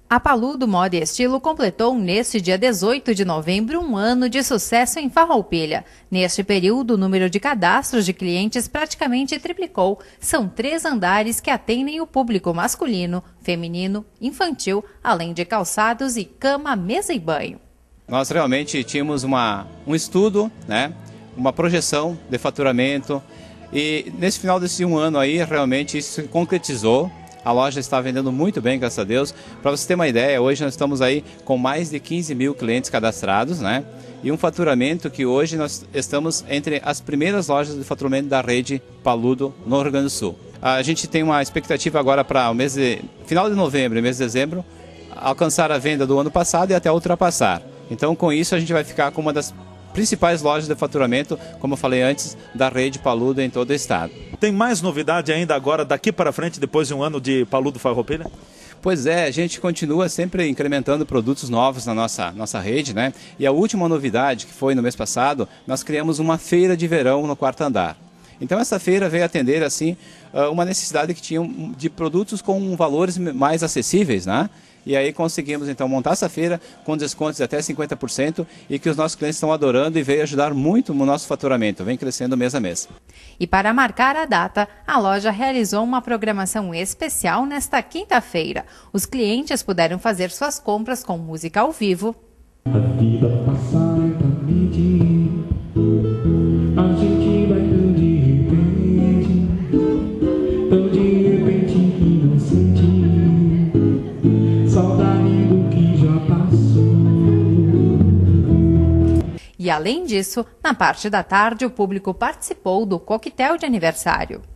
A Paludo Moda e Estilo completou neste dia 18 de novembro um ano de sucesso em Farroupilha. Neste período, o número de cadastros de clientes praticamente triplicou. São 3 andares que atendem o público masculino, feminino, infantil, além de calçados e cama, mesa e banho. Nós realmente tínhamos um estudo, uma projeção de faturamento e nesse final desse um ano aí realmente isso se concretizou. A loja está vendendo muito bem, graças a Deus. Para você ter uma ideia, hoje nós estamos aí com mais de 15 mil clientes cadastrados, e um faturamento que hoje nós estamos entre as primeiras lojas de faturamento da rede Paludo no Rio Grande do Sul. A gente tem uma expectativa agora para o final de novembro e mês de dezembro alcançar a venda do ano passado e até ultrapassar. Então com isso a gente vai ficar com uma das principais lojas de faturamento, como eu falei antes, da rede Paludo em todo o estado. Tem mais novidade ainda agora, daqui para frente, depois de um ano de Paludo Farroupilha? Pois é, a gente continua sempre incrementando produtos novos na nossa rede, E a última novidade, que foi no mês passado, nós criamos uma feira de verão no 4º andar. Então essa feira veio atender assim uma necessidade que tinha de produtos com valores mais acessíveis, E aí conseguimos então montar essa feira com descontos de até 50% e que os nossos clientes estão adorando e veio ajudar muito no nosso faturamento, vem crescendo mês a mês. E para marcar a data, a loja realizou uma programação especial nesta quinta-feira. Os clientes puderam fazer suas compras com música ao vivo. A vida passa lentamente, a gente vai tão de repente que não sente. Saudade do que já passou. E além disso, na parte da tarde, o público participou do coquetel de aniversário.